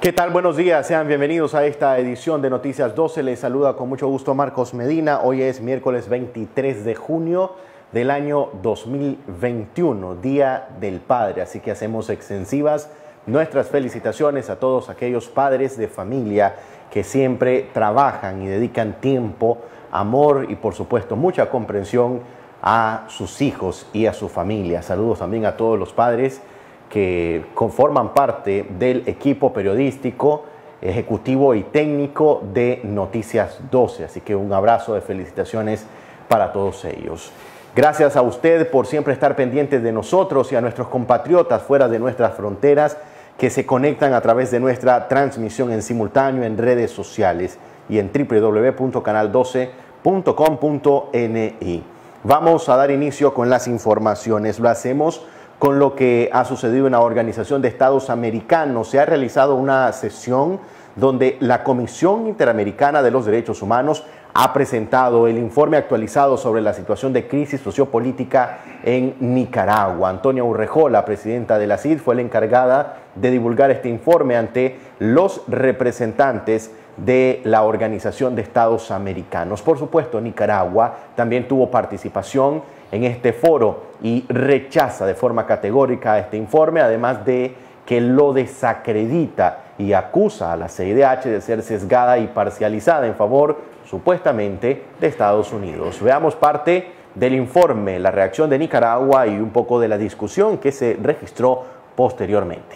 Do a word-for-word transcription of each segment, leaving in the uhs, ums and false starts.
¿Qué tal? Buenos días, sean bienvenidos a esta edición de Noticias doce. Les saluda con mucho gusto Marcos Medina. Hoy es miércoles veintitrés de junio del año dos mil veintiuno, Día del Padre. Así que hacemos extensivas nuestras felicitaciones a todos aquellos padres de familia que siempre trabajan y dedican tiempo, amor y por supuesto mucha comprensión a sus hijos y a su familia. Saludos también a todos los padres que conforman parte del equipo periodístico, ejecutivo y técnico de Noticias doce. Así que un abrazo de felicitaciones para todos ellos. Gracias a usted por siempre estar pendientes de nosotros y a nuestros compatriotas fuera de nuestras fronteras que se conectan a través de nuestra transmisión en simultáneo en redes sociales y en w w w punto canal doce punto com punto n i. Vamos a dar inicio con las informaciones. Lo hacemos con lo que ha sucedido en la Organización de Estados Americanos. Se ha realizado una sesión donde la Comisión Interamericana de los Derechos Humanos ha presentado el informe actualizado sobre la situación de crisis sociopolítica en Nicaragua. Antonia Urrejola, presidenta de la C I D, fue la encargada de divulgar este informe ante los representantes de la Organización de Estados Americanos. Por supuesto, Nicaragua también tuvo participación en este foro y rechaza de forma categórica este informe, además de que lo desacredita y acusa a la C I D H de ser sesgada y parcializada en favor, supuestamente, de Estados Unidos. Veamos parte del informe, la reacción de Nicaragua y un poco de la discusión que se registró posteriormente.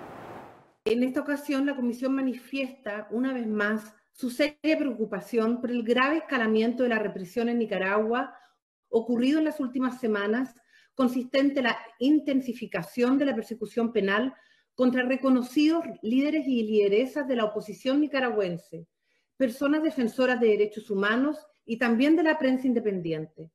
En esta ocasión, la Comisión manifiesta una vez más su seria preocupación por el grave escalamiento de la represión en Nicaragua ocurrido en las últimas semanas, consistente en la intensificación de la persecución penal contra reconocidos líderes y lideresas de la oposición nicaragüense, personas defensoras de derechos humanos y también de la prensa independiente.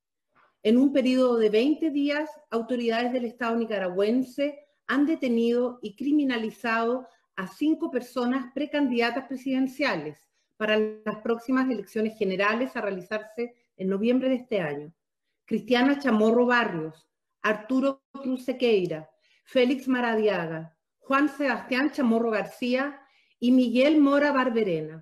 En un periodo de veinte días, autoridades del Estado nicaragüense han detenido y criminalizado a cinco personas precandidatas presidenciales para las próximas elecciones generales a realizarse en noviembre de este año. Cristiana Chamorro Barrios, Arturo Cruz Sequeira, Félix Maradiaga, Juan Sebastián Chamorro García y Miguel Mora Barberena.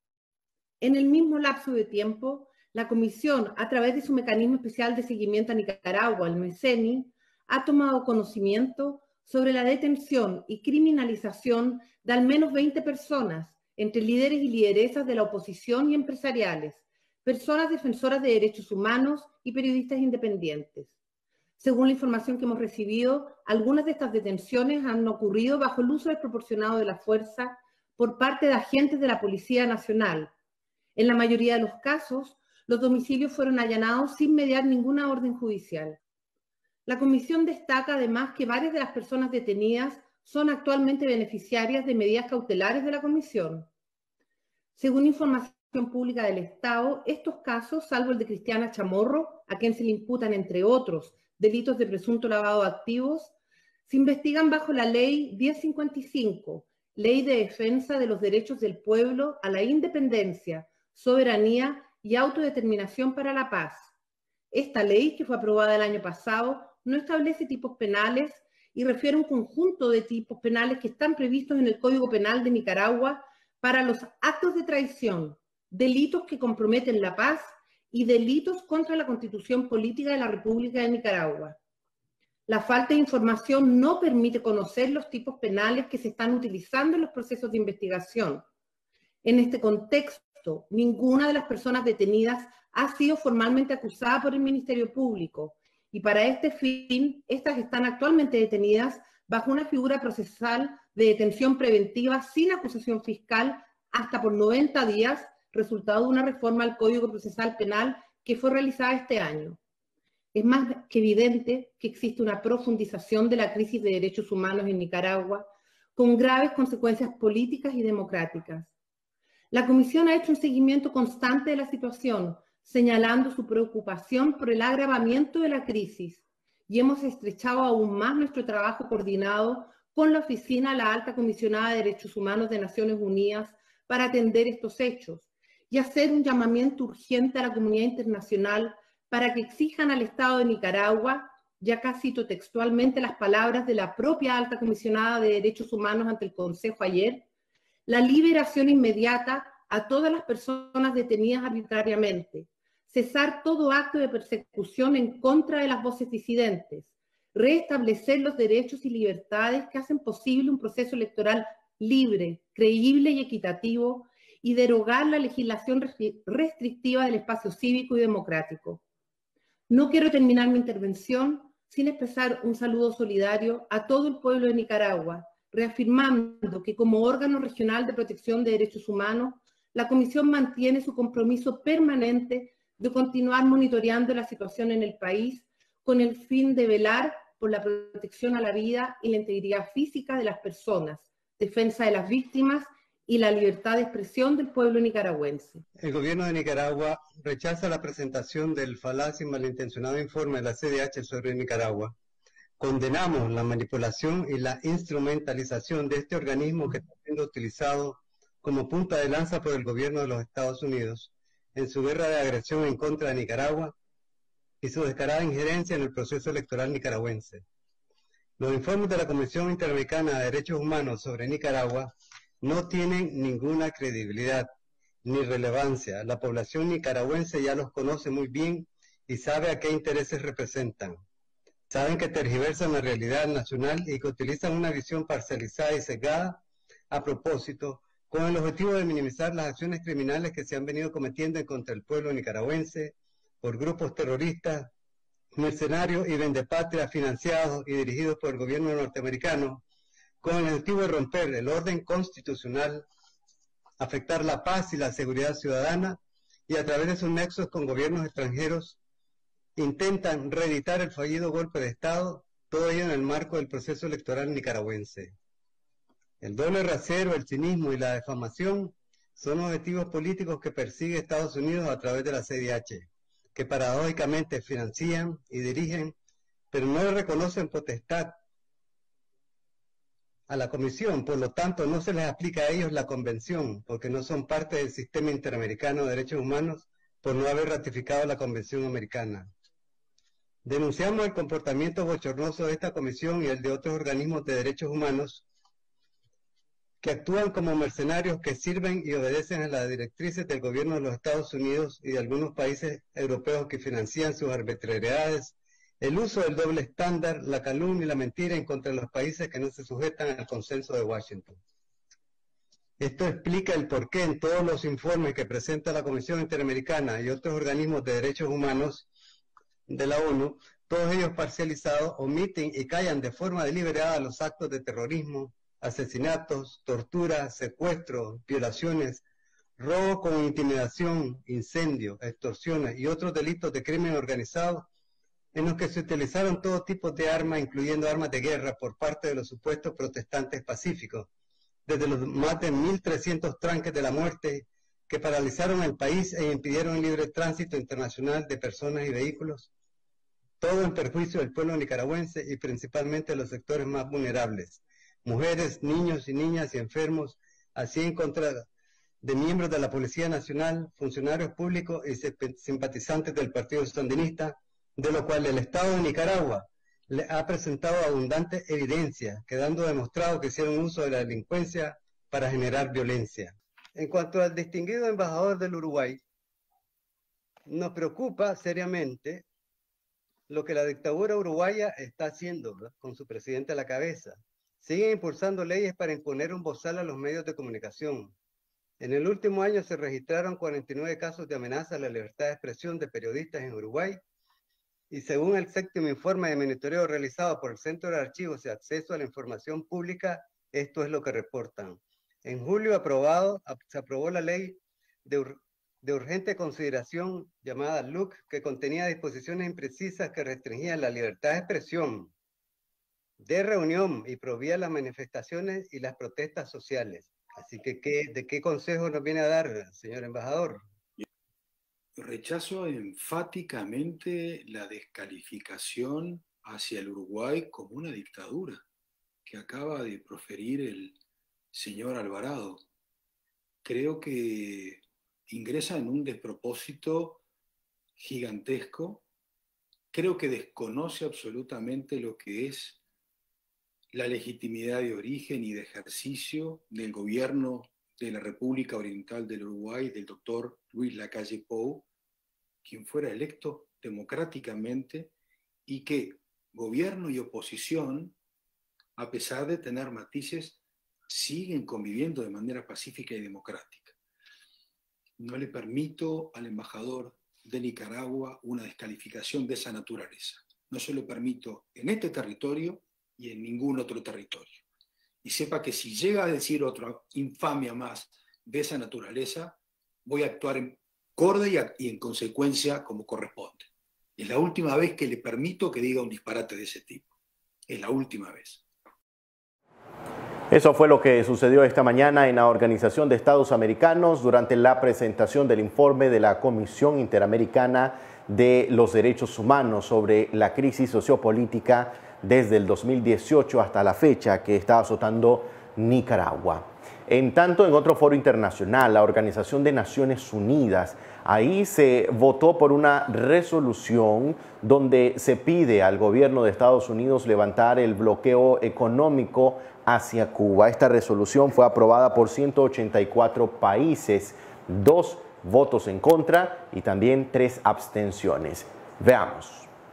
En el mismo lapso de tiempo, la Comisión, a través de su Mecanismo Especial de Seguimiento a Nicaragua, el MECENI, ha tomado conocimiento sobre la detención y criminalización de al menos veinte personas, entre líderes y lideresas de la oposición y empresariales, personas defensoras de derechos humanos y periodistas independientes. Según la información que hemos recibido, algunas de estas detenciones han ocurrido bajo el uso desproporcionado de la fuerza por parte de agentes de la Policía Nacional. En la mayoría de los casos, los domicilios fueron allanados sin mediar ninguna orden judicial. La Comisión destaca además que varias de las personas detenidas son actualmente beneficiarias de medidas cautelares de la Comisión. Según información pública del Estado, estos casos, salvo el de Cristiana Chamorro, a quien se le imputan, entre otros, delitos de presunto lavado de activos, se investigan bajo la Ley diez cincuenta y cinco, Ley de Defensa de los Derechos del Pueblo a la Independencia, Soberanía y Autodeterminación para la Paz. Esta ley, que fue aprobada el año pasado, no establece tipos penales y refiere a un conjunto de tipos penales que están previstos en el Código Penal de Nicaragua para los actos de traición, delitos que comprometen la paz y delitos contra la Constitución Política de la República de Nicaragua. La falta de información no permite conocer los tipos penales que se están utilizando en los procesos de investigación. En este contexto, ninguna de las personas detenidas ha sido formalmente acusada por el Ministerio Público y para este fin, estas están actualmente detenidas bajo una figura procesal de detención preventiva sin acusación fiscal hasta por noventa días, resultado de una reforma al Código Procesal Penal que fue realizada este año. Es más que evidente que existe una profundización de la crisis de derechos humanos en Nicaragua, con graves consecuencias políticas y democráticas. La Comisión ha hecho un seguimiento constante de la situación, señalando su preocupación por el agravamiento de la crisis, y hemos estrechado aún más nuestro trabajo coordinado con la Oficina de la Alta Comisionada de Derechos Humanos de Naciones Unidas para atender estos hechos y hacer un llamamiento urgente a la comunidad internacional para que exijan al Estado de Nicaragua, y acá cito textualmente las palabras de la propia Alta Comisionada de Derechos Humanos ante el Consejo ayer, la liberación inmediata a todas las personas detenidas arbitrariamente, cesar todo acto de persecución en contra de las voces disidentes, restablecer los derechos y libertades que hacen posible un proceso electoral libre, creíble y equitativo, y derogar la legislación restrictiva del espacio cívico y democrático. No quiero terminar mi intervención sin expresar un saludo solidario a todo el pueblo de Nicaragua, reafirmando que como órgano regional de protección de derechos humanos, la Comisión mantiene su compromiso permanente de continuar monitoreando la situación en el país con el fin de velar por la protección a la vida y la integridad física de las personas, defensa de las víctimas y la libertad de expresión del pueblo nicaragüense. El gobierno de Nicaragua rechaza la presentación del falaz y malintencionado informe de la C D H sobre Nicaragua. Condenamos la manipulación y la instrumentalización de este organismo que está siendo utilizado como punta de lanza por el gobierno de los Estados Unidos en su guerra de agresión en contra de Nicaragua y su descarada injerencia en el proceso electoral nicaragüense. Los informes de la Comisión Interamericana de Derechos Humanos sobre Nicaragua no tienen ninguna credibilidad ni relevancia. La población nicaragüense ya los conoce muy bien y sabe a qué intereses representan. Saben que tergiversan la realidad nacional y que utilizan una visión parcializada y sesgada a propósito, con el objetivo de minimizar las acciones criminales que se han venido cometiendo en contra del pueblo nicaragüense por grupos terroristas, mercenarios y vendepatria financiados y dirigidos por el gobierno norteamericano, con el objetivo de romper el orden constitucional, afectar la paz y la seguridad ciudadana y a través de sus nexos con gobiernos extranjeros intentan reeditar el fallido golpe de Estado, todo ello en el marco del proceso electoral nicaragüense. El doble rasero, el cinismo y la defamación son objetivos políticos que persigue Estados Unidos a través de la C D H, que paradójicamente financian y dirigen, pero no le reconocen potestad a la Comisión, por lo tanto no se les aplica a ellos la Convención, porque no son parte del Sistema Interamericano de Derechos Humanos por no haber ratificado la Convención Americana. Denunciamos el comportamiento bochornoso de esta Comisión y el de otros organismos de derechos humanos que actúan como mercenarios que sirven y obedecen a las directrices del gobierno de los Estados Unidos y de algunos países europeos que financian sus arbitrariedades, el uso del doble estándar, la calumnia y la mentira en contra de los países que no se sujetan al consenso de Washington. Esto explica el porqué en todos los informes que presenta la Comisión Interamericana y otros organismos de derechos humanos de la ONU, todos ellos parcializados, omiten y callan de forma deliberada los actos de terrorismo, asesinatos, tortura, secuestros, violaciones, robo con intimidación, incendios, extorsiones y otros delitos de crimen organizado en los que se utilizaron todo tipo de armas, incluyendo armas de guerra, por parte de los supuestos protestantes pacíficos, desde los más de mil trescientos tranques de la muerte que paralizaron el país e impidieron el libre tránsito internacional de personas y vehículos, todo en perjuicio del pueblo nicaragüense y principalmente de los sectores más vulnerables, mujeres, niños y niñas y enfermos, así en contra de miembros de la Policía Nacional, funcionarios públicos y simpatizantes del Partido Sandinista, de lo cual el Estado de Nicaragua le ha presentado abundante evidencia, quedando demostrado que hicieron uso de la delincuencia para generar violencia. En cuanto al distinguido embajador del Uruguay, nos preocupa seriamente lo que la dictadura uruguaya está haciendo, ¿verdad?, con su presidente a la cabeza. Siguen impulsando leyes para imponer un bozal a los medios de comunicación. En el último año se registraron cuarenta y nueve casos de amenaza a la libertad de expresión de periodistas en Uruguay, y según el séptimo informe de monitoreo realizado por el Centro de Archivos y Acceso a la Información Pública, esto es lo que reportan. En julio aprobado, se aprobó la ley de, ur, de urgente consideración llamada L U C, que contenía disposiciones imprecisas que restringían la libertad de expresión, de reunión y prohibía las manifestaciones y las protestas sociales. Así que, ¿qué, ¿de qué consejo nos viene a dar, señor embajador? Rechazo enfáticamente la descalificación hacia el Uruguay como una dictadura que acaba de proferir el señor Alvarado. Creo que ingresa en un despropósito gigantesco. Creo que desconoce absolutamente lo que es la legitimidad de origen y de ejercicio del gobierno de la República Oriental del Uruguay, del doctor Luis Lacalle Pou, quien fuera electo democráticamente y que gobierno y oposición, a pesar de tener matices, siguen conviviendo de manera pacífica y democrática. No le permito al embajador de Nicaragua una descalificación de esa naturaleza. No se lo permito en este territorio y en ningún otro territorio. Y sepa que si llega a decir otra infamia más de esa naturaleza, voy a actuar en acorde y en consecuencia como corresponde. Es la última vez que le permito que diga un disparate de ese tipo. Es la última vez. Eso fue lo que sucedió esta mañana en la Organización de Estados Americanos durante la presentación del informe de la Comisión Interamericana de los Derechos Humanos sobre la crisis sociopolítica desde el dos mil dieciocho hasta la fecha que está azotando Nicaragua. En tanto, en otro foro internacional, la Organización de Naciones Unidas, ahí se votó por una resolución donde se pide al gobierno de Estados Unidos levantar el bloqueo económico hacia Cuba. Esta resolución fue aprobada por ciento ochenta y cuatro países, dos votos en contra y también tres abstenciones. Veamos.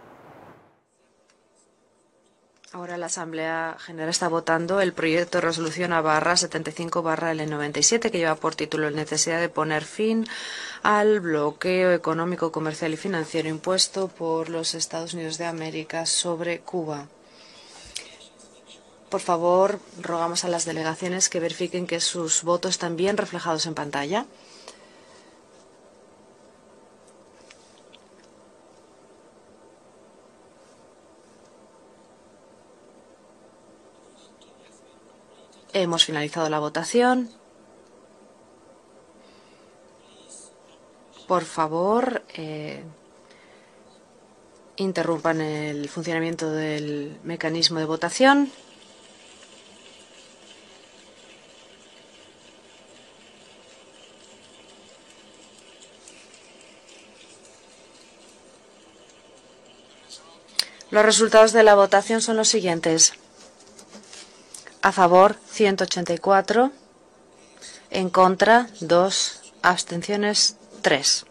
Ahora la Asamblea General está votando el proyecto de resolución A barra setenta y cinco barra L noventa y siete que lleva por título la necesidad de poner fin al bloqueo económico, comercial y financiero impuesto por los Estados Unidos de América sobre Cuba. Por favor, rogamos a las delegaciones que verifiquen que sus votos están bien reflejados en pantalla. Hemos finalizado la votación. Por favor, eh, interrumpan el funcionamiento del mecanismo de votación. Los resultados de la votación son los siguientes. A favor, ciento ochenta y cuatro. En contra, dos. Abstenciones, tres.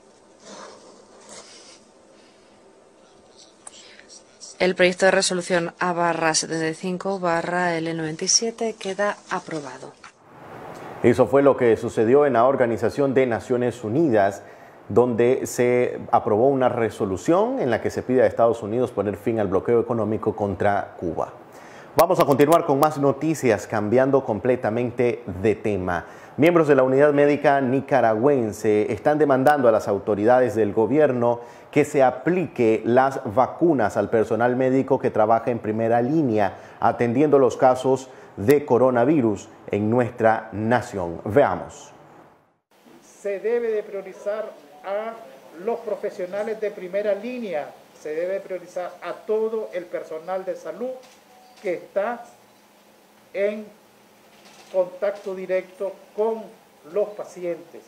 El proyecto de resolución A barra setenta y cinco barra L noventa y siete queda aprobado. Eso fue lo que sucedió en la Organización de Naciones Unidas, donde se aprobó una resolución en la que se pide a Estados Unidos poner fin al bloqueo económico contra Cuba. Vamos a continuar con más noticias, cambiando completamente de tema. Miembros de la Unidad Médica Nicaragüense están demandando a las autoridades del gobierno que se aplique las vacunas al personal médico que trabaja en primera línea atendiendo los casos de coronavirus en nuestra nación. Veamos. Se debe de priorizar a los profesionales de primera línea, se debe priorizar a todo el personal de salud que está en contacto directo con los pacientes.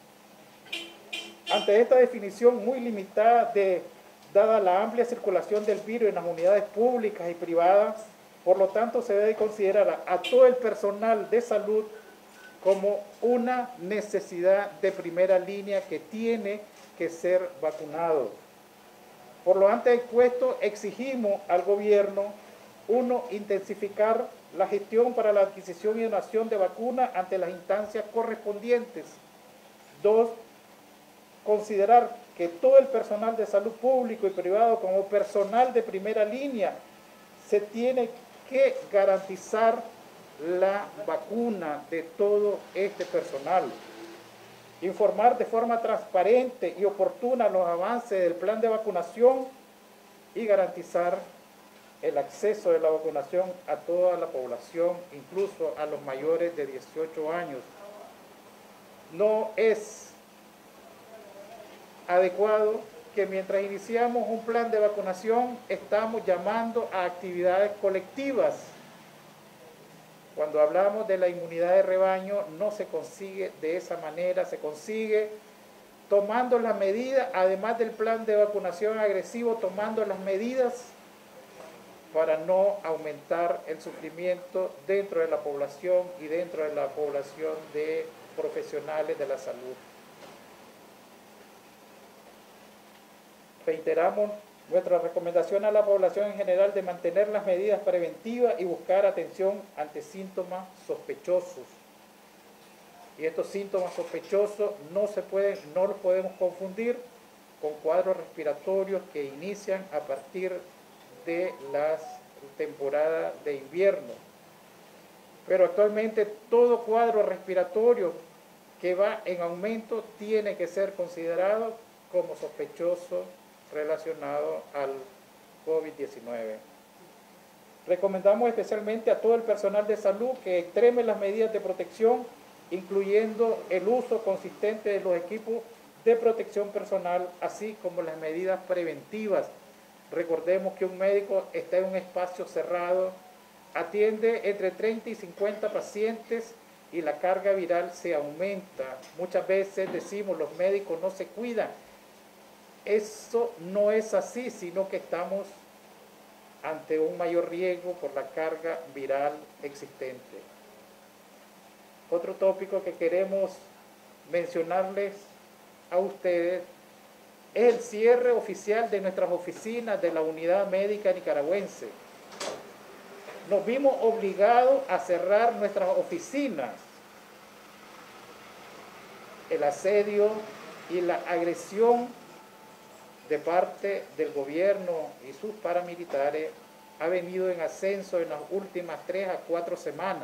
Ante esta definición muy limitada, de, dada la amplia circulación del virus en las unidades públicas y privadas, por lo tanto se debe considerar a, a todo el personal de salud como una necesidad de primera línea que tiene que ser vacunado. Por lo antes expuesto, exigimos al gobierno, uno, intensificar la gestión para la adquisición y donación de vacunas ante las instancias correspondientes. Dos, considerar que todo el personal de salud público y privado como personal de primera línea se tiene que garantizar la vacuna de todo este personal. Informar de forma transparente y oportuna los avances del plan de vacunación y garantizar el acceso de la vacunación a toda la población, incluso a los mayores de dieciocho años. No es adecuado que mientras iniciamos un plan de vacunación estamos llamando a actividades colectivas. Cuando hablamos de la inmunidad de rebaño no se consigue de esa manera, se consigue tomando las medidas, además del plan de vacunación agresivo, tomando las medidas para no aumentar el sufrimiento dentro de la población y dentro de la población de profesionales de la salud. Reiteramos nuestra recomendación a la población en general de mantener las medidas preventivas y buscar atención ante síntomas sospechosos. Y estos síntomas sospechosos no se pueden, no los podemos confundir con cuadros respiratorios que inician a partir de la temporada de invierno. Pero actualmente todo cuadro respiratorio que va en aumento tiene que ser considerado como sospechoso relacionado al COVID diecinueve. Recomendamos especialmente a todo el personal de salud que extreme las medidas de protección, incluyendo el uso consistente de los equipos de protección personal, así como las medidas preventivas. Recordemos que un médico está en un espacio cerrado, atiende entre treinta y cincuenta pacientes y la carga viral se aumenta. Muchas veces decimos los médicos no se cuidan. Eso no es así, sino que estamos ante un mayor riesgo por la carga viral existente. Otro tópico que queremos mencionarles a ustedes es el cierre oficial de nuestras oficinas de la Unidad Médica Nicaragüense. Nos vimos obligados a cerrar nuestras oficinas. El asedio y la agresión de parte del gobierno y sus paramilitares ha venido en ascenso en las últimas tres a cuatro semanas.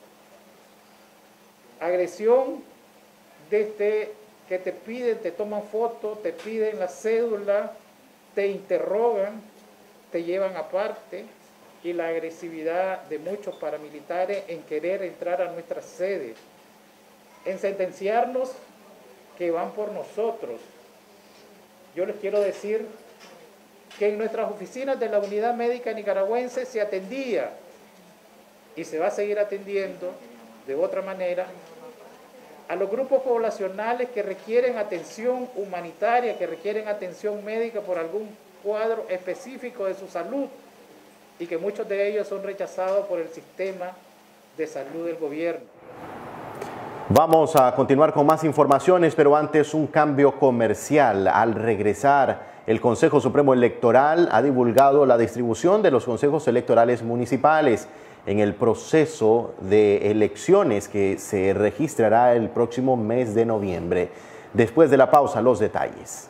Agresión desde que te piden, te toman fotos, te piden la cédula, te interrogan, te llevan aparte, y la agresividad de muchos paramilitares en querer entrar a nuestras sedes, en sentenciarnos que van por nosotros. Yo les quiero decir que en nuestras oficinas de la Unidad Médica Nicaragüense se atendía y se va a seguir atendiendo de otra manera a los grupos poblacionales que requieren atención humanitaria, que requieren atención médica por algún cuadro específico de su salud y que muchos de ellos son rechazados por el sistema de salud del gobierno. Vamos a continuar con más informaciones, pero antes un cambio comercial. Al regresar, el Consejo Supremo Electoral ha divulgado la distribución de los consejos electorales municipales en el proceso de elecciones que se registrará el próximo mes de noviembre. Después de la pausa, los detalles.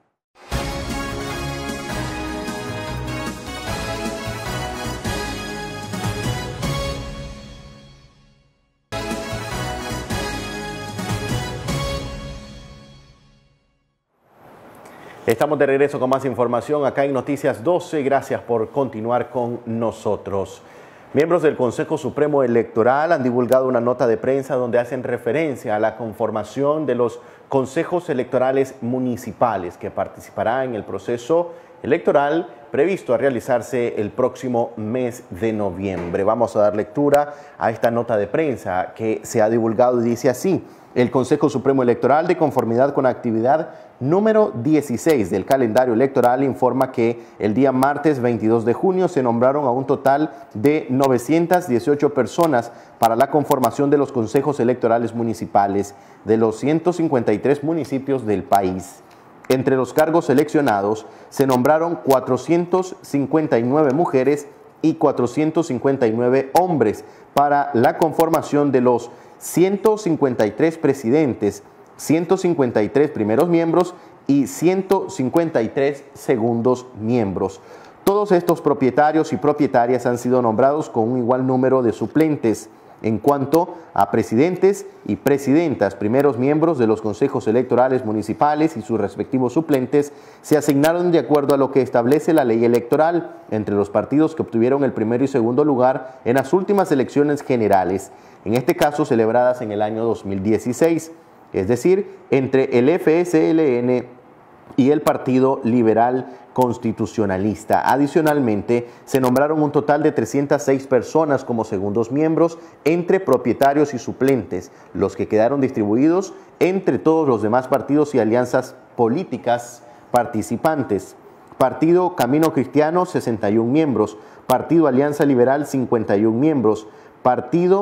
Estamos de regreso con más información acá en Noticias doce. Gracias por continuar con nosotros. Miembros del Consejo Supremo Electoral han divulgado una nota de prensa donde hacen referencia a la conformación de los consejos electorales municipales que participarán en el proceso electoral previsto a realizarse el próximo mes de noviembre. Vamos a dar lectura a esta nota de prensa que se ha divulgado y dice así: el Consejo Supremo Electoral, de conformidad con la actividad número dieciséis del calendario electoral, informa que el día martes veintidós de junio se nombraron a un total de novecientas dieciocho personas para la conformación de los consejos electorales municipales de los ciento cincuenta y tres municipios del país. Entre los cargos seleccionados se nombraron cuatrocientas cincuenta y nueve mujeres y cuatrocientos cincuenta y nueve hombres para la conformación de los ciento cincuenta y tres presidentes, ciento cincuenta y tres primeros miembros y ciento cincuenta y tres segundos miembros. Todos estos propietarios y propietarias han sido nombrados con un igual número de suplentes. En cuanto a presidentes y presidentas, primeros miembros de los consejos electorales municipales y sus respectivos suplentes se asignaron de acuerdo a lo que establece la ley electoral entre los partidos que obtuvieron el primero y segundo lugar en las últimas elecciones generales, en este caso celebradas en el año dos mil dieciséis, es decir, entre el F S L N y el Partido Liberal Constitucionalista. Adicionalmente, se nombraron un total de trescientas seis personas como segundos miembros entre propietarios y suplentes, los que quedaron distribuidos entre todos los demás partidos y alianzas políticas participantes. Partido Camino Cristiano, sesenta y uno miembros. Partido Alianza Liberal, cincuenta y uno miembros. Partido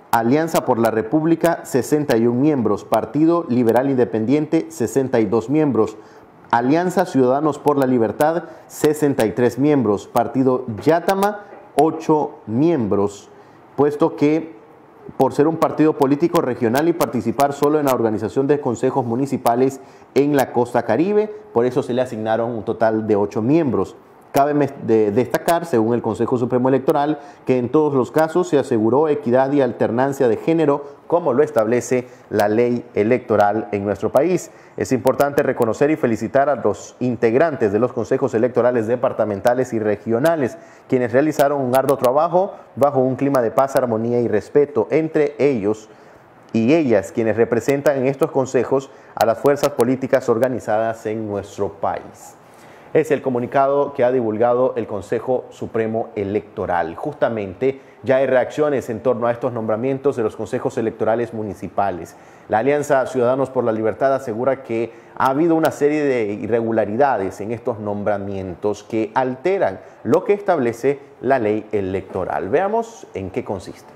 Alianza por la República, sesenta y un miembros. Partido Liberal Independiente, sesenta y dos miembros. Alianza Ciudadanos por la Libertad, sesenta y tres miembros. Partido Yátama, ocho miembros, puesto que por ser un partido político regional y participar solo en la organización de consejos municipales en la costa caribe, por eso se le asignaron un total de ocho miembros. Cabe de destacar, según el Consejo Supremo Electoral, que en todos los casos se aseguró equidad y alternancia de género, como lo establece la ley electoral en nuestro país. Es importante reconocer y felicitar a los integrantes de los consejos electorales departamentales y regionales, quienes realizaron un arduo trabajo bajo un clima de paz, armonía y respeto entre ellos y ellas, quienes representan en estos consejos a las fuerzas políticas organizadas en nuestro país. Es el comunicado que ha divulgado el Consejo Supremo Electoral. Justamente ya hay reacciones en torno a estos nombramientos de los consejos electorales municipales. La Alianza Ciudadanos por la Libertad asegura que ha habido una serie de irregularidades en estos nombramientos que alteran lo que establece la ley electoral. Veamos en qué consiste.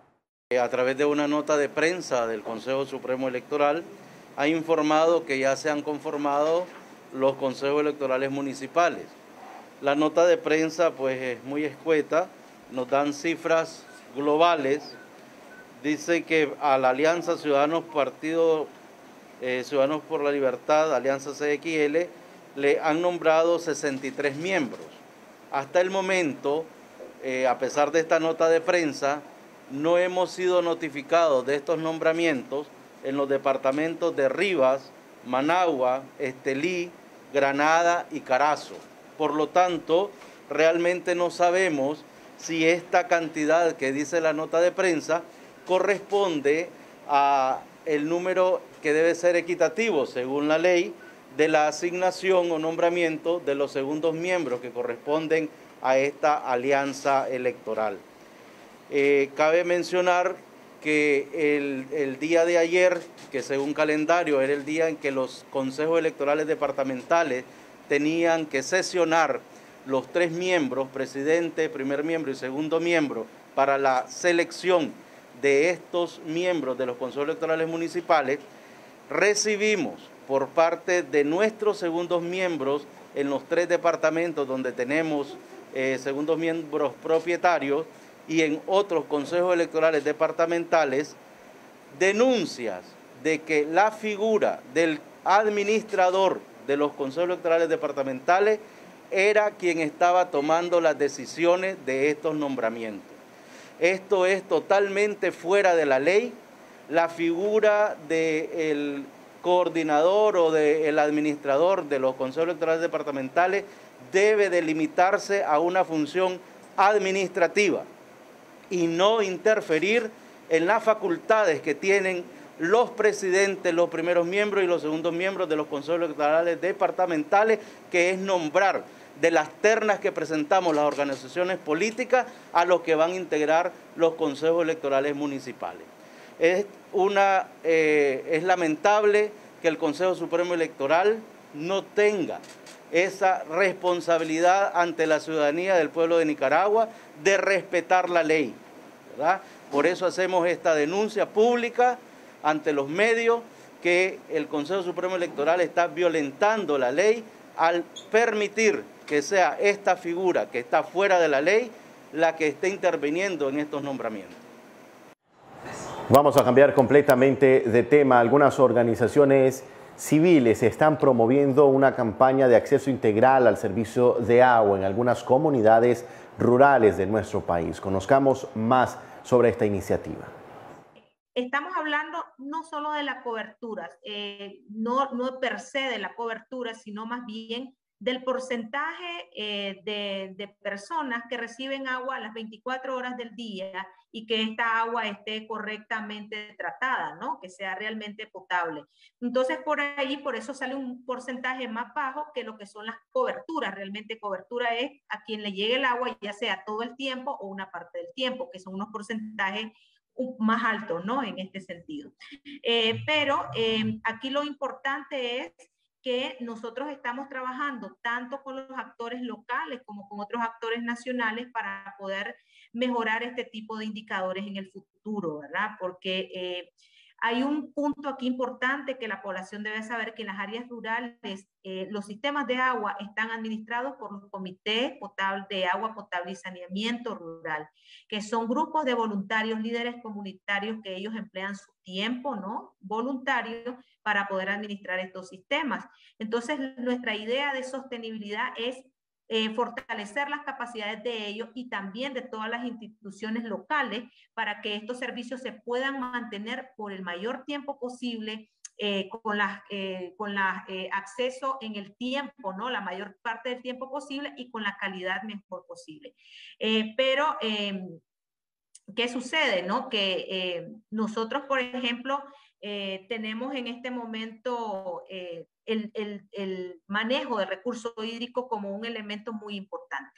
A través de una nota de prensa del Consejo Supremo Electoral ha informado que ya se han conformado los consejos electorales municipales. La nota de prensa pues es muy escueta, nos dan cifras globales. Dice que a la Alianza Ciudadanos Partido eh, Ciudadanos por la Libertad, Alianza C X L, le han nombrado sesenta y tres miembros. Hasta el momento, eh, a pesar de esta nota de prensa, no hemos sido notificados de estos nombramientos en los departamentos de Rivas, Managua, Estelí, Granada y Carazo. Por lo tanto, realmente no sabemos si esta cantidad que dice la nota de prensa corresponde a el número que debe ser equitativo según la ley de la asignación o nombramiento de los segundos miembros que corresponden a esta alianza electoral. Eh, cabe mencionar que el, el día de ayer, que según calendario era el día en que los consejos electorales departamentales tenían que sesionar los tres miembros, presidente, primer miembro y segundo miembro, para la selección de estos miembros de los consejos electorales municipales, recibimos por parte de nuestros segundos miembros en los tres departamentos donde tenemos eh, segundos miembros propietarios, y en otros consejos electorales departamentales, denuncias de que la figura del administrador de los consejos electorales departamentales era quien estaba tomando las decisiones de estos nombramientos. Esto es totalmente fuera de la ley. La figura del coordinador o del administrador de los consejos electorales departamentales debe delimitarse a una función administrativa y no interferir en las facultades que tienen los presidentes, los primeros miembros y los segundos miembros de los consejos electorales departamentales, que es nombrar de las ternas que presentamos las organizaciones políticas a los que van a integrar los consejos electorales municipales. Es, una, eh, es lamentable que el Consejo Supremo Electoral no tenga esa responsabilidad ante la ciudadanía del pueblo de Nicaragua de respetar la ley, ¿verdad? Por eso hacemos esta denuncia pública ante los medios que el Consejo Supremo Electoral está violentando la ley al permitir que sea esta figura que está fuera de la ley la que esté interviniendo en estos nombramientos. Vamos a cambiar completamente de tema. Algunas organizaciones civiles están promoviendo una campaña de acceso integral al servicio de agua en algunas comunidades rurales de nuestro país. Conozcamos más sobre esta iniciativa. Estamos hablando no solo de la cobertura, eh, no, no per se de la cobertura, sino más bien del porcentaje eh, de, de personas que reciben agua a las veinticuatro horas del día y que esta agua esté correctamente tratada, ¿no? Que sea realmente potable. Entonces, por ahí, por eso sale un porcentaje más bajo que lo que son las coberturas. Realmente cobertura es a quien le llegue el agua, ya sea todo el tiempo o una parte del tiempo, que son unos porcentajes más altos, ¿no? En este sentido. Eh, pero eh, aquí lo importante es que nosotros estamos trabajando tanto con los actores locales como con otros actores nacionales para poder mejorar este tipo de indicadores en el futuro, ¿verdad? Porque eh, hay un punto aquí importante que la población debe saber, que en las áreas rurales eh, los sistemas de agua están administrados por los comités potable, de agua potable y saneamiento rural, que son grupos de voluntarios, líderes comunitarios que ellos emplean su tiempo, ¿no? Voluntario para poder administrar estos sistemas. Entonces, nuestra idea de sostenibilidad es Eh, fortalecer las capacidades de ellos y también de todas las instituciones locales para que estos servicios se puedan mantener por el mayor tiempo posible, eh, con la, eh, con la eh, acceso en el tiempo, ¿no? La mayor parte del tiempo posible y con la calidad mejor posible. Eh, pero, eh, ¿qué sucede, no? Que eh, nosotros, por ejemplo, eh, tenemos en este momento eh, el, el, el manejo de recursos hídricos como un elemento muy importante.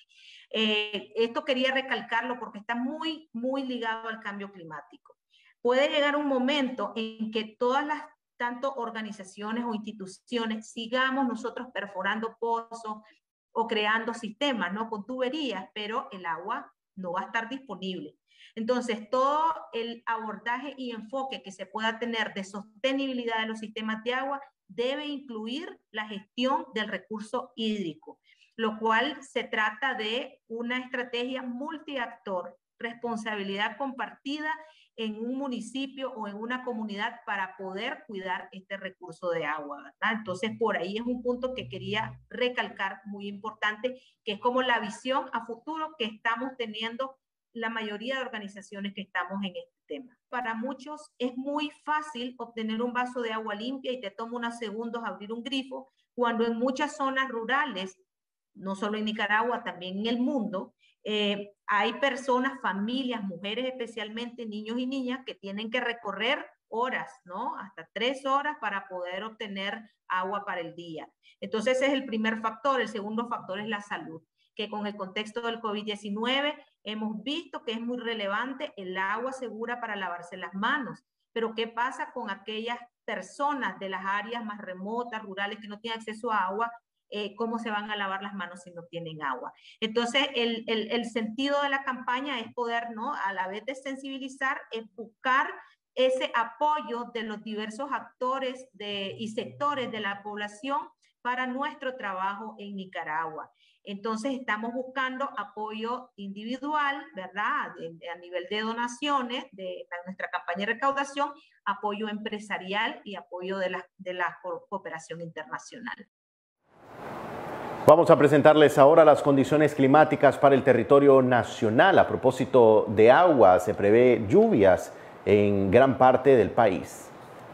Eh, esto quería recalcarlo porque está muy, muy ligado al cambio climático. Puede llegar un momento en que todas las, tanto organizaciones o instituciones, sigamos nosotros perforando pozos o creando sistemas, ¿no? Con tuberías, pero el agua no va a estar disponible. Entonces, todo el abordaje y enfoque que se pueda tener de sostenibilidad de los sistemas de agua debe incluir la gestión del recurso hídrico, lo cual se trata de una estrategia multiactor, responsabilidad compartida en un municipio o en una comunidad para poder cuidar este recurso de agua, ¿verdad? Entonces, por ahí es un punto que quería recalcar muy importante, que es como la visión a futuro que estamos teniendo la mayoría de organizaciones que estamos en este tema. Para muchos es muy fácil obtener un vaso de agua limpia y te toma unos segundos abrir un grifo, cuando en muchas zonas rurales, no solo en Nicaragua, también en el mundo, eh, hay personas, familias, mujeres especialmente, niños y niñas, que tienen que recorrer horas, ¿no? Hasta tres horas para poder obtener agua para el día. Entonces ese es el primer factor. El segundo factor es la salud, que con el contexto del COVID diecinueve hemos visto que es muy relevante el agua segura para lavarse las manos. Pero ¿qué pasa con aquellas personas de las áreas más remotas, rurales, que no tienen acceso a agua? Eh, ¿Cómo se van a lavar las manos si no tienen agua? Entonces, el, el, el sentido de la campaña es poder, ¿no? A la vez de sensibilizar, es buscar ese apoyo de los diversos actores de, y sectores de la población para nuestro trabajo en Nicaragua. Entonces estamos buscando apoyo individual, ¿verdad? De, de, a nivel de donaciones, de, de nuestra campaña de recaudación, apoyo empresarial y apoyo de la, de la cooperación internacional. Vamos a presentarles ahora las condiciones climáticas para el territorio nacional. A propósito de agua, se prevé lluvias en gran parte del país.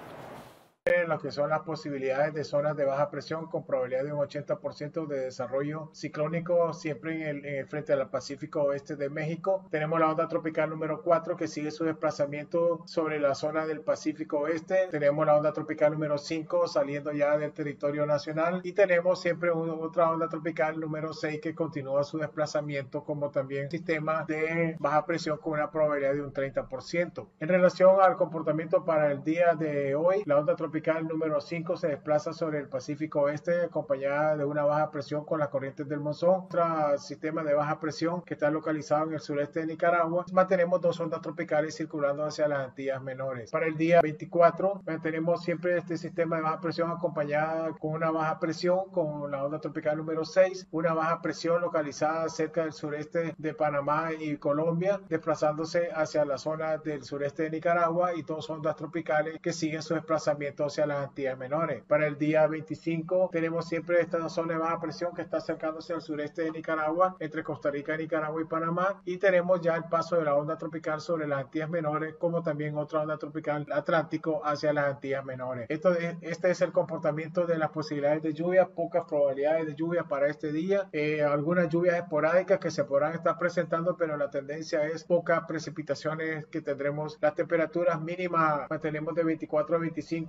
Lo que son las posibilidades de zonas de baja presión con probabilidad de un ochenta por ciento de desarrollo ciclónico siempre en el, en el frente al Pacífico Oeste de México. Tenemos la onda tropical número cuatro que sigue su desplazamiento sobre la zona del Pacífico Oeste. Tenemos la onda tropical número cinco saliendo ya del territorio nacional y tenemos siempre un, otra onda tropical número seis que continúa su desplazamiento como también sistema de baja presión con una probabilidad de un treinta por ciento. En relación al comportamiento para el día de hoy, la onda tropical número cinco se desplaza sobre el Pacífico Oeste acompañada de una baja presión con las corrientes del monzón. Otro sistema de baja presión que está localizado en el sureste de Nicaragua. Mantenemos dos ondas tropicales circulando hacia las Antillas Menores. Para el día veinticuatro mantenemos siempre este sistema de baja presión acompañada con una baja presión con la onda tropical número seis, una baja presión localizada cerca del sureste de Panamá y Colombia, desplazándose hacia la zona del sureste de Nicaragua, y dos ondas tropicales que siguen su desplazamiento hacia las Antillas Menores. Para el día veinticinco tenemos siempre esta zona de baja presión que está acercándose al sureste de Nicaragua, entre Costa Rica, Nicaragua y Panamá, y tenemos ya el paso de la onda tropical sobre las Antillas Menores, como también otra onda tropical atlántico hacia las Antillas Menores. Esto es, este es el comportamiento de las posibilidades de lluvia, pocas probabilidades de lluvia para este día, eh, algunas lluvias esporádicas que se podrán estar presentando, pero la tendencia es pocas precipitaciones que tendremos. Las temperaturas mínimas mantenemos de veinticuatro a veinticinco en la zona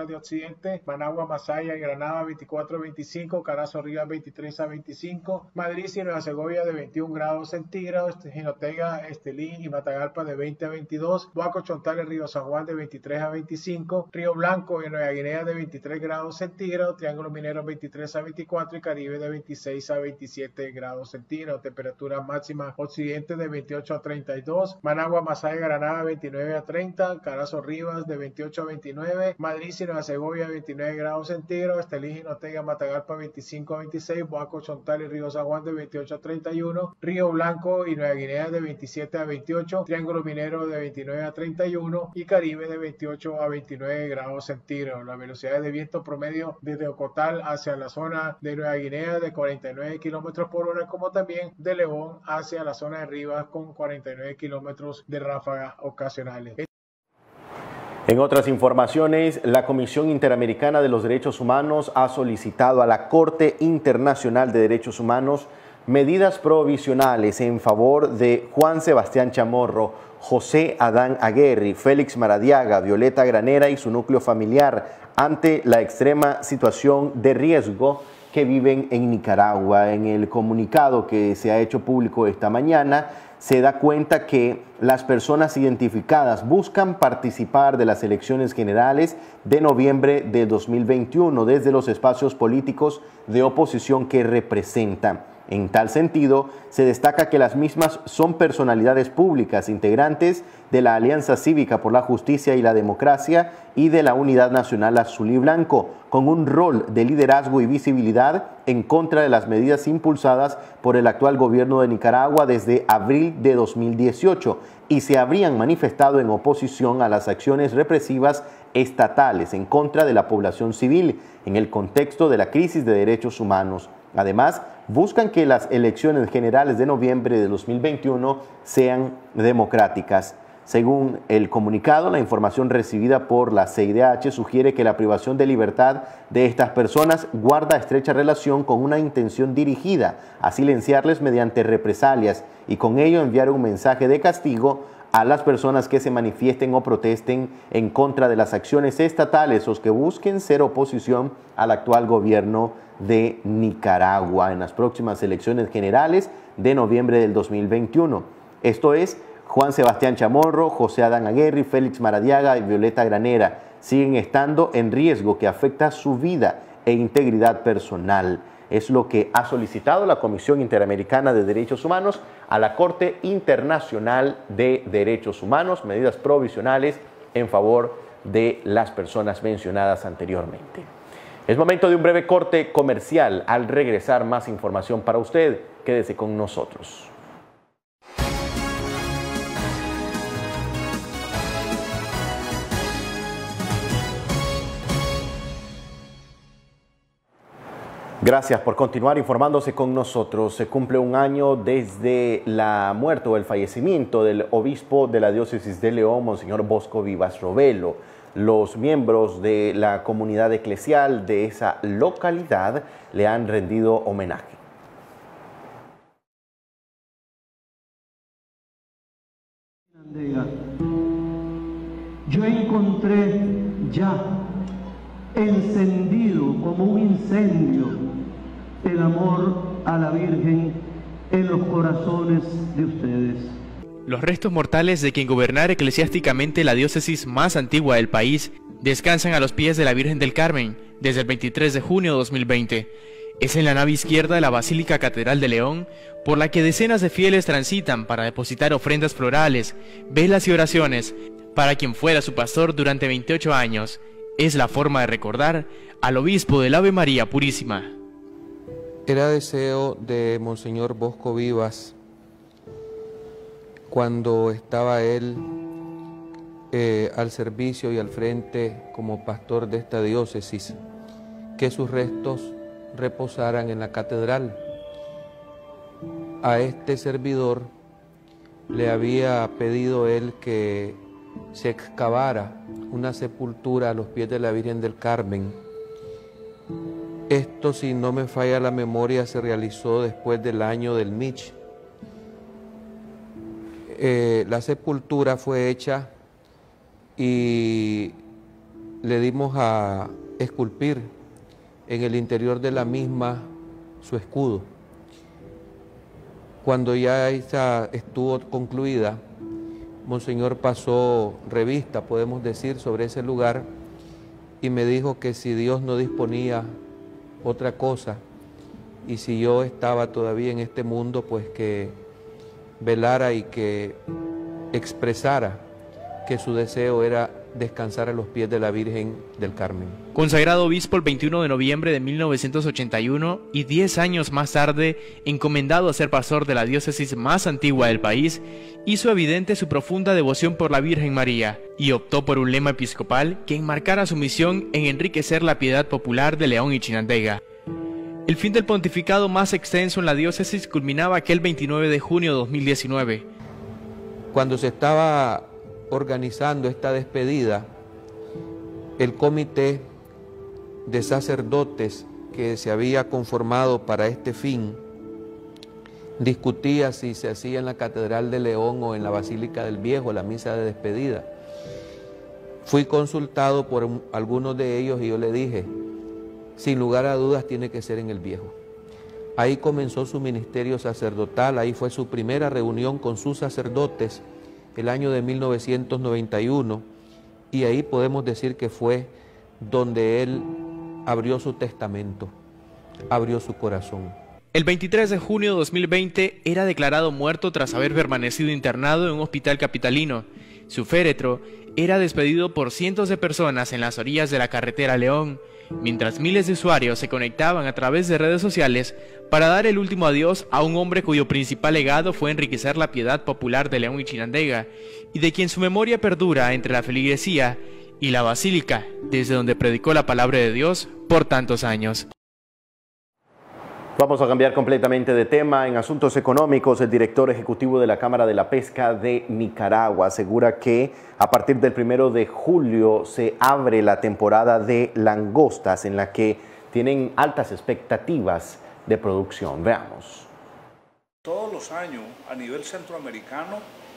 de Occidente, Managua, Masaya y Granada veinticuatro a veinticinco, Carazo Rivas veintitrés a veinticinco, Madrid y Nueva Segovia de veintiún grados centígrados, Jinotega, Estelí y Matagalpa de veinte a veintidós, Boaco, Chontales, Río San Juan de veintitrés a veinticinco, Río Blanco y Nueva Guinea de veintitrés grados centígrados, Triángulo Minero veintitrés a veinticuatro y Caribe de veintiséis a veintisiete grados centígrados. Temperatura máxima Occidente de veintiocho a treinta y dos, Managua, Masaya, Granada veintinueve a treinta, Carazo Rivas de veintiocho a veintinueve, Madrid y Nueva Segovia veintinueve grados centígrados, Estelí, Jinotega, Matagalpa veinticinco a veintiséis, Boaco, Chontal y Río San Juan de veintiocho a treinta y uno, Río Blanco y Nueva Guinea de veintisiete a veintiocho, Triángulo Minero de veintinueve a treinta y uno y Caribe de veintiocho a veintinueve grados centígrados. La velocidad de viento promedio desde Ocotal hacia la zona de Nueva Guinea de cuarenta y nueve kilómetros por hora, como también de León hacia la zona de Rivas con cuarenta y nueve kilómetros de ráfagas ocasionales. En otras informaciones, la Comisión Interamericana de los Derechos Humanos ha solicitado a la Corte Internacional de Derechos Humanos medidas provisionales en favor de Juan Sebastián Chamorro, José Adán Aguerri, Félix Maradiaga, Violeta Granera y su núcleo familiar ante la extrema situación de riesgo que viven en Nicaragua. En el comunicado que se ha hecho público esta mañana, se da cuenta que las personas identificadas buscan participar de las elecciones generales de noviembre de dos mil veintiuno desde los espacios políticos de oposición que representan. En tal sentido, se destaca que las mismas son personalidades públicas, integrantes de la Alianza Cívica por la Justicia y la Democracia y de la Unidad Nacional Azul y Blanco, con un rol de liderazgo y visibilidad en contra de las medidas impulsadas por el actual gobierno de Nicaragua desde abril de dos mil dieciocho y se habrían manifestado en oposición a las acciones represivas estatales en contra de la población civil en el contexto de la crisis de derechos humanos. Además, buscan que las elecciones generales de noviembre de dos mil veintiuno sean democráticas. Según el comunicado, la información recibida por la C I D H sugiere que la privación de libertad de estas personas guarda estrecha relación con una intención dirigida a silenciarles mediante represalias y con ello enviar un mensaje de castigo a las personas que se manifiesten o protesten en contra de las acciones estatales o que busquen ser oposición al actual gobierno de Nicaragua en las próximas elecciones generales de noviembre del dos mil veintiuno. Esto es, Juan Sebastián Chamorro, José Adán Aguerri, Félix Maradiaga y Violeta Granera siguen estando en riesgo que afecta su vida e integridad personal. Es lo que ha solicitado la Comisión Interamericana de Derechos Humanos a la Corte Internacional de Derechos Humanos, medidas provisionales en favor de las personas mencionadas anteriormente. Es momento de un breve corte comercial. Al regresar, más información para usted. Quédese con nosotros. Gracias por continuar informándose con nosotros. Se cumple un año desde la muerte o el fallecimiento del obispo de la diócesis de León, Monseñor Bosco Vivas Robelo. Los miembros de la comunidad eclesial de esa localidad le han rendido homenaje. Yo encontré ya encendido como un incendio el amor a la Virgen en los corazones de ustedes. Los restos mortales de quien gobernara eclesiásticamente la diócesis más antigua del país descansan a los pies de la Virgen del Carmen desde el veintitrés de junio de dos mil veinte. Es en la nave izquierda de la Basílica Catedral de León, por la que decenas de fieles transitan para depositar ofrendas florales, velas y oraciones para quien fuera su pastor durante veintiocho años. Es la forma de recordar al obispo del Ave María Purísima. Era deseo de Monseñor Bosco Vivas, cuando estaba él eh, al servicio y al frente como pastor de esta diócesis, que sus restos reposaran en la catedral. A este servidor le había pedido él que se excavara una sepultura a los pies de la Virgen del Carmen. Esto, si no me falla la memoria, se realizó después del año del Mitch. Eh, la sepultura fue hecha y le dimos a esculpir en el interior de la misma su escudo. Cuando ya esta estuvo concluida, Monseñor pasó revista, podemos decir, sobre ese lugar y me dijo que si Dios no disponía otra cosa y si yo estaba todavía en este mundo, pues que velara y que expresara que su deseo era descansar a los pies de la Virgen del Carmen. Consagrado obispo el veintiuno de noviembre de mil novecientos ochenta y uno y diez años más tarde encomendado a ser pastor de la diócesis más antigua del país, hizo evidente su profunda devoción por la Virgen María y optó por un lema episcopal que enmarcara su misión en enriquecer la piedad popular de León y Chinandega. El fin del pontificado más extenso en la diócesis culminaba aquel veintinueve de junio de dos mil diecinueve. Cuando se estaba organizando esta despedida, el comité de sacerdotes que se había conformado para este fin discutía si se hacía en la Catedral de León o en la Basílica del Viejo la misa de despedida. Fui consultado por un, algunos de ellos y yo le dije, sin lugar a dudas tiene que ser en el Viejo. Ahí comenzó su ministerio sacerdotal, ahí fue su primera reunión con sus sacerdotes el año de mil novecientos noventa y uno, y ahí podemos decir que fue donde él abrió su testamento, abrió su corazón. El veintitrés de junio de dos mil veinte era declarado muerto tras haber permanecido internado en un hospital capitalino. Su féretro era despedido por cientos de personas en las orillas de la carretera León, mientras miles de usuarios se conectaban a través de redes sociales para dar el último adiós a un hombre cuyo principal legado fue enriquecer la piedad popular de León y Chinandega, y de quien su memoria perdura entre la feligresía y la basílica, desde donde predicó la palabra de Dios por tantos años. Vamos a cambiar completamente de tema. En asuntos económicos, el director ejecutivo de la Cámara de la Pesca de Nicaragua asegura que a partir del primero de julio se abre la temporada de langostas en la que tienen altas expectativas de producción. Veamos. Todos los años a nivel centroamericano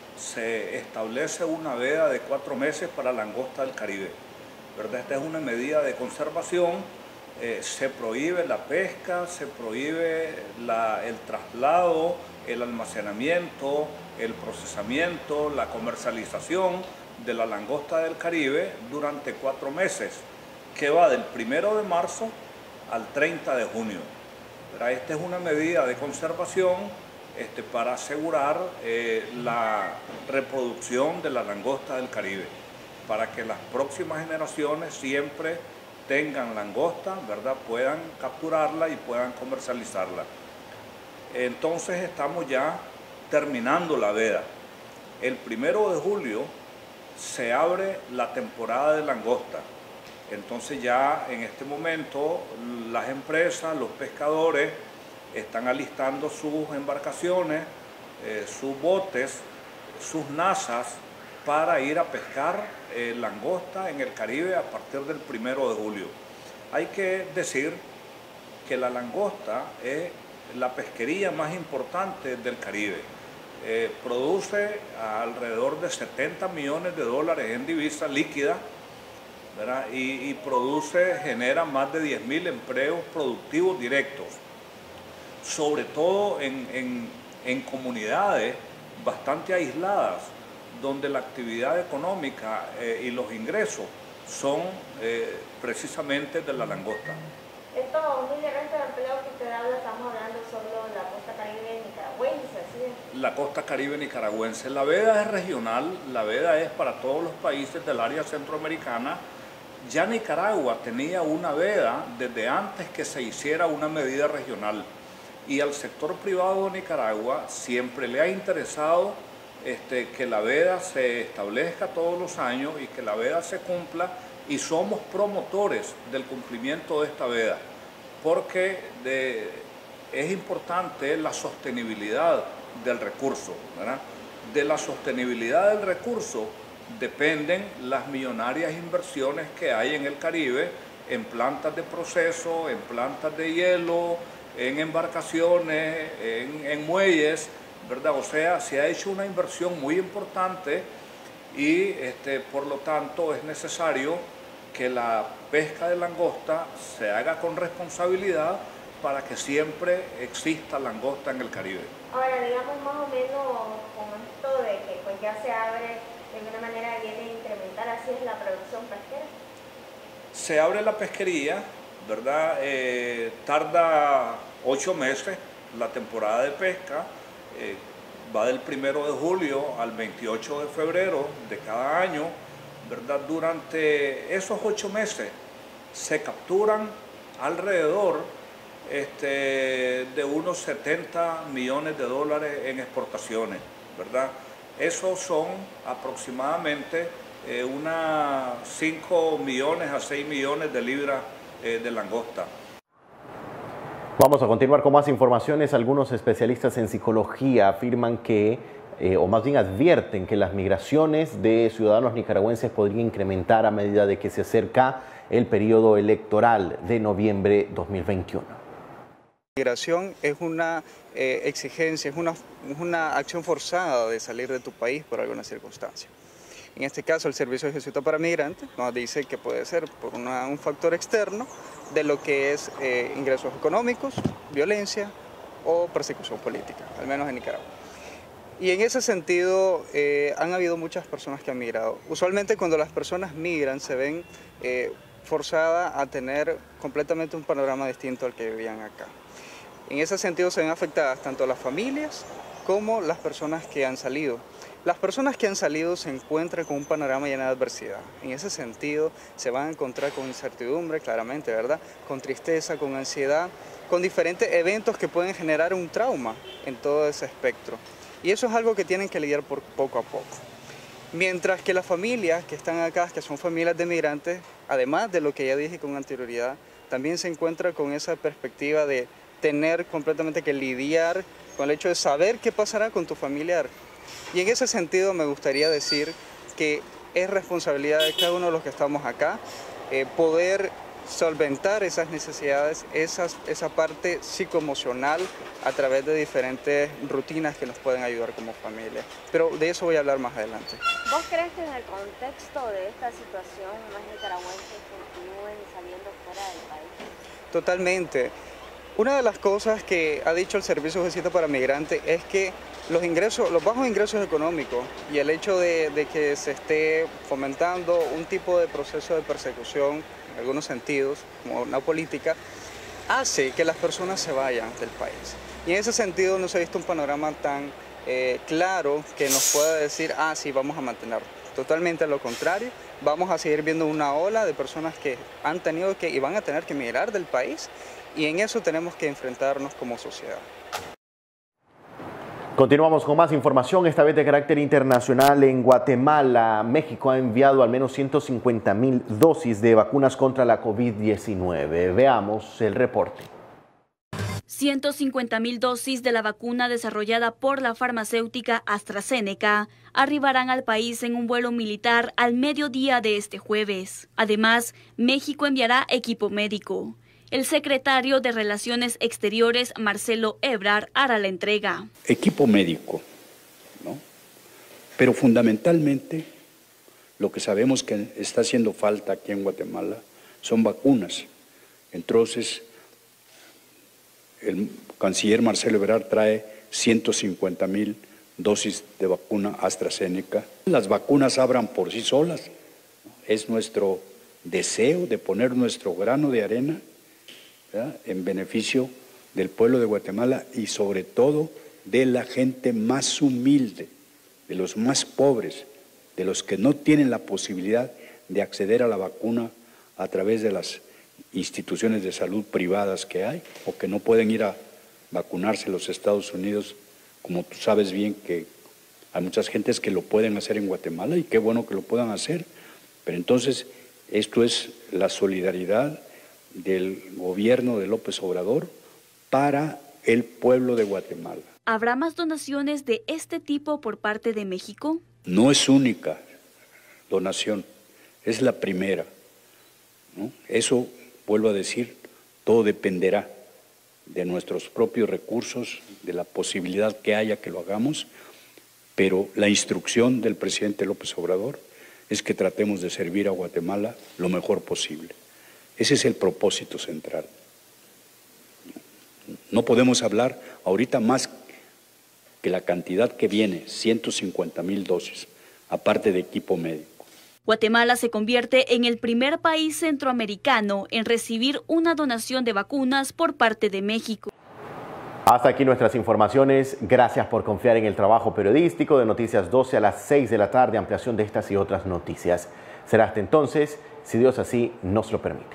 se establece una veda de cuatro meses para langosta del Caribe, ¿verdad? Esta es una medida de conservación. Eh, se prohíbe la pesca, se prohíbe la, el traslado, el almacenamiento, el procesamiento, la comercialización de la langosta del Caribe durante cuatro meses, que va del primero de marzo al treinta de junio. Pero esta es una medida de conservación este, para asegurar eh, la reproducción de la langosta del Caribe, para que las próximas generaciones siempre tengan langosta, ¿verdad? Puedan capturarla y puedan comercializarla. Entonces estamos ya terminando la veda. El primero de julio se abre la temporada de langosta. Entonces ya en este momento las empresas, los pescadores están alistando sus embarcaciones, eh, sus botes, sus nazas para ir a pescar eh, langosta en el Caribe a partir del primero de julio. Hay que decir que la langosta es la pesquería más importante del Caribe. Eh, produce alrededor de setenta millones de dólares en divisa líquida, ¿verdad? Y, y produce, genera más de diez mil empleos productivos directos, sobre todo en, en, en comunidades bastante aisladas, donde la actividad económica eh, y los ingresos son eh, precisamente de la langosta. Estos miles de empleos que usted habla, estamos hablando solo de la costa caribe nicaragüense, ¿sí? La costa caribe nicaragüense. La veda es regional, la veda es para todos los países del área centroamericana. Ya Nicaragua tenía una veda desde antes que se hiciera una medida regional. Y al sector privado de Nicaragua siempre le ha interesado Este, que la veda se establezca todos los años y que la veda se cumpla, y somos promotores del cumplimiento de esta veda, porque de, es importante la sostenibilidad del recurso, ¿verdad? De la sostenibilidad del recurso dependen las millonarias inversiones que hay en el Caribe, en plantas de proceso, en plantas de hielo, en embarcaciones, en, en muelles, ¿verdad? O sea, se ha hecho una inversión muy importante y este, por lo tanto es necesario que la pesca de langosta se haga con responsabilidad para que siempre exista langosta en el Caribe. Ahora, digamos más o menos con esto de que pues ya se abre, de alguna manera viene a incrementar, así es la producción pesquera. Se abre la pesquería, ¿verdad? Eh, tarda ocho meses la temporada de pesca, eh, va del primero de julio al veintiocho de febrero de cada año, ¿verdad? Durante esos ocho meses se capturan alrededor este, de unos setenta millones de dólares en exportaciones, ¿verdad? Esos son aproximadamente eh, unas cinco millones a seis millones de libras eh, de langosta. Vamos a continuar con más informaciones. Algunos especialistas en psicología afirman que, eh, o más bien advierten que las migraciones de ciudadanos nicaragüenses podrían incrementar a medida de que se acerca el periodo electoral de noviembre dos mil veintiuno. La migración es una eh, exigencia, es una, es una acción forzada de salir de tu país por alguna circunstancia. En este caso, el Servicio de Jesuita para Migrantes nos dice que puede ser por una, un factor externo de lo que es eh, ingresos económicos, violencia o persecución política, al menos en Nicaragua. Y en ese sentido, eh, han habido muchas personas que han migrado. Usualmente cuando las personas migran se ven eh, forzadas a tener completamente un panorama distinto al que vivían acá. En ese sentido se ven afectadas tanto las familias como las personas que han salido. Las personas que han salido se encuentran con un panorama lleno de adversidad. En ese sentido, se van a encontrar con incertidumbre, claramente, ¿verdad? Con tristeza, con ansiedad, con diferentes eventos que pueden generar un trauma en todo ese espectro. Y eso es algo que tienen que lidiar por poco a poco. Mientras que las familias que están acá, que son familias de migrantes, además de lo que ya dije con anterioridad, también se encuentran con esa perspectiva de tener completamente que lidiar con el hecho de saber qué pasará con tu familiar. Y en ese sentido me gustaría decir que es responsabilidad de cada uno de los que estamos acá eh, poder solventar esas necesidades, esas, esa parte psicoemocional a través de diferentes rutinas que nos pueden ayudar como familia. Pero de eso voy a hablar más adelante. ¿Vos crees que en el contexto de esta situación más nicaragüenses continúen saliendo fuera del país? Totalmente. Una de las cosas que ha dicho el Servicio de Jesuita para Migrantes es que los ingresos, los bajos ingresos económicos y el hecho de, de que se esté fomentando un tipo de proceso de persecución, en algunos sentidos, como una política, hace que las personas se vayan del país. Y en ese sentido no se ha visto un panorama tan eh, claro que nos pueda decir, ah, sí, vamos a mantenerlo. Totalmente lo contrario, vamos a seguir viendo una ola de personas que han tenido que y van a tener que emigrar del país, y en eso tenemos que enfrentarnos como sociedad. Continuamos con más información, esta vez de carácter internacional. En Guatemala, México ha enviado al menos ciento cincuenta mil dosis de vacunas contra la COVID diecinueve. Veamos el reporte. ciento cincuenta mil dosis de la vacuna desarrollada por la farmacéutica AstraZeneca arribarán al país en un vuelo militar al mediodía de este jueves. Además, México enviará equipo médico. El secretario de Relaciones Exteriores, Marcelo Ebrard, hará la entrega. Equipo médico, ¿no? Pero fundamentalmente lo que sabemos que está haciendo falta aquí en Guatemala son vacunas. Entonces, el canciller Marcelo Ebrard trae ciento cincuenta mil dosis de vacuna AstraZeneca. Las vacunas abran por sí solas. Es nuestro deseo de poner nuestro grano de arena, ¿verdad?, en beneficio del pueblo de Guatemala y sobre todo de la gente más humilde, de los más pobres, de los que no tienen la posibilidad de acceder a la vacuna a través de las instituciones de salud privadas que hay o que no pueden ir a vacunarse en los Estados Unidos, como tú sabes bien que hay muchas gentes que lo pueden hacer en Guatemala y qué bueno que lo puedan hacer, pero entonces esto es la solidaridad del gobierno de López Obrador para el pueblo de Guatemala. ¿Habrá más donaciones de este tipo por parte de México? No es única donación, es la primera, ¿no? Eso, vuelvo a decir, todo dependerá de nuestros propios recursos, de la posibilidad que haya que lo hagamos, pero la instrucción del presidente López Obrador es que tratemos de servir a Guatemala lo mejor posible. Ese es el propósito central. No podemos hablar ahorita más que la cantidad que viene, ciento cincuenta mil dosis, aparte de equipo médico. Guatemala se convierte en el primer país centroamericano en recibir una donación de vacunas por parte de México. Hasta aquí nuestras informaciones. Gracias por confiar en el trabajo periodístico de Noticias doce a las seis de la tarde. Ampliación de estas y otras noticias. Será hasta entonces, si Dios así nos lo permite.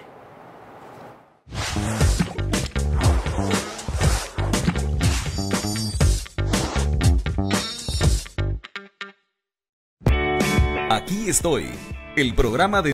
Aquí estoy, el programa de